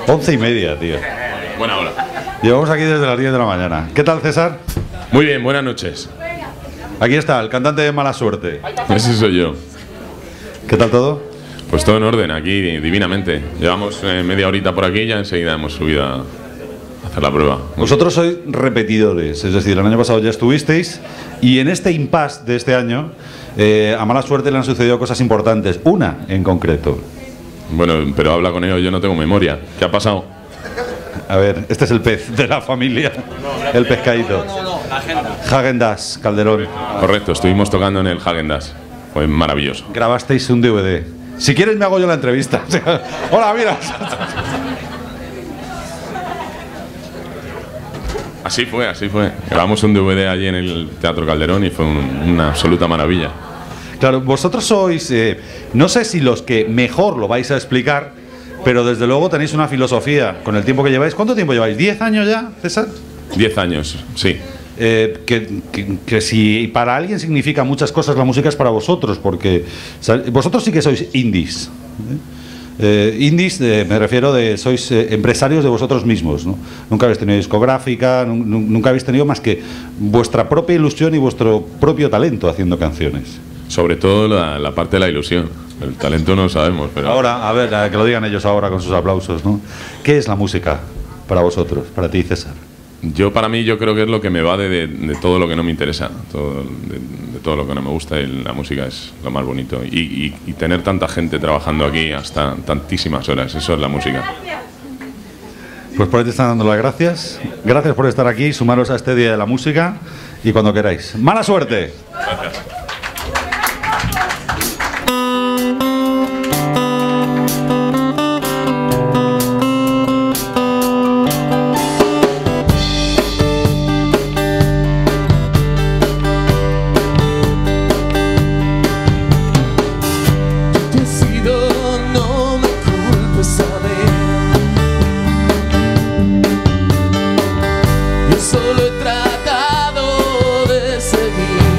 11:30, tío. Buena hora. Llevamos aquí desde las 10 de la mañana. ¿Qué tal, César? Muy bien, buenas noches. Aquí está, el cantante de Mala Suerte. Ese soy yo. ¿Qué tal todo? Pues todo en orden, aquí divinamente. Llevamos media horita por aquí y ya enseguida hemos subido a hacer la prueba. Vosotros sois repetidores, es decir, el año pasado ya estuvisteis y en este impasse de este año a Mala Suerte le han sucedido cosas importantes, una en concreto. Bueno, pero habla con ellos, yo no tengo memoria. ¿Qué ha pasado? A ver, este es el pez de la familia, el pescadito. Häagen-Dazs, Calderón. Correcto, estuvimos tocando en el Häagen-Dazs. Fue maravilloso. Grabasteis un DVD. Si quieres me hago yo la entrevista. Hola, mira. Así fue, así fue. Grabamos un DVD allí en el Teatro Calderón y fue una absoluta maravilla. Claro, vosotros sois, no sé si los que mejor lo vais a explicar, pero desde luego tenéis una filosofía con el tiempo que lleváis. ¿Cuánto tiempo lleváis? ¿10 años ya, César? 10 años, sí. Que si para alguien significa muchas cosas, la música es para vosotros, porque vosotros sí que sois indies. Indies, me refiero sois empresarios de vosotros mismos, ¿no? Nunca habéis tenido discográfica, nunca habéis tenido más que vuestra propia ilusión y vuestro propio talento haciendo canciones. Sobre todo la parte de la ilusión. El talento no lo sabemos, pero... Ahora, a ver, que lo digan ellos ahora con sus aplausos, ¿no? ¿Qué es la música para vosotros, para ti, César? Para mí, yo creo que es lo que me va de todo lo que no me interesa, de todo lo que no me gusta, y la música es lo más bonito. Y tener tanta gente trabajando aquí hasta tantísimas horas, eso es la música. Pues por ahí te están dando las gracias. Gracias por estar aquí, sumaros a este Día de la Música y cuando queráis. ¡Mala suerte! Gracias. Solo he tratado de seguir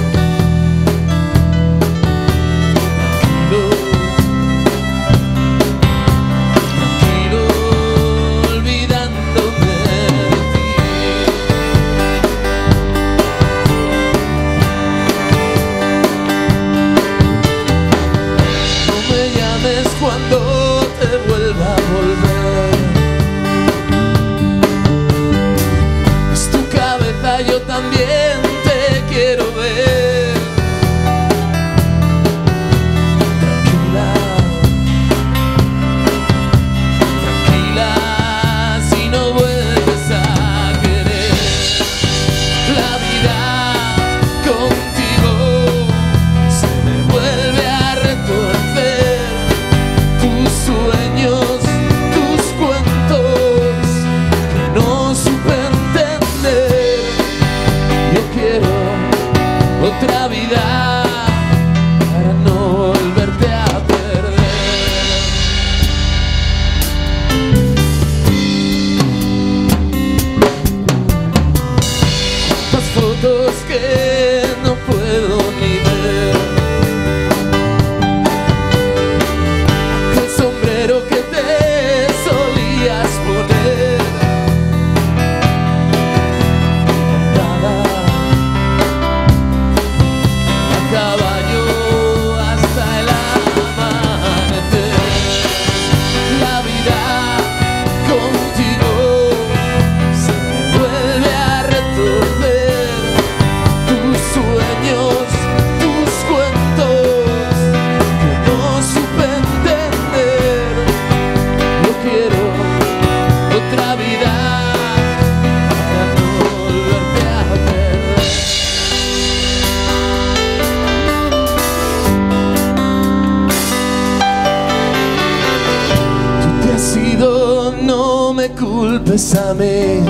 bésame.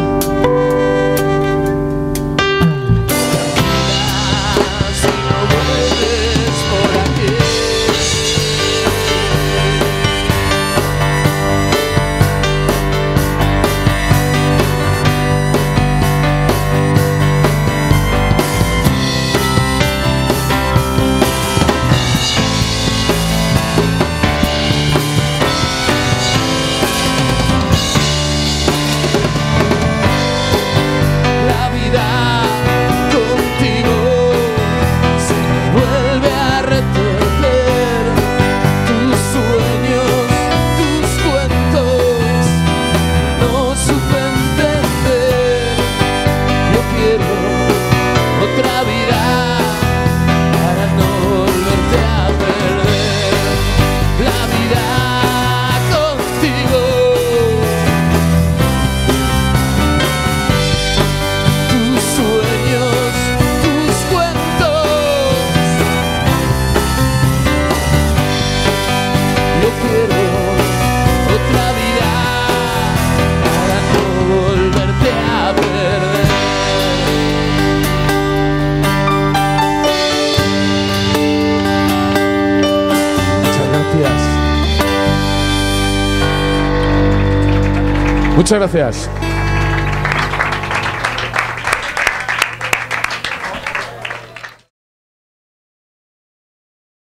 Muchas gracias.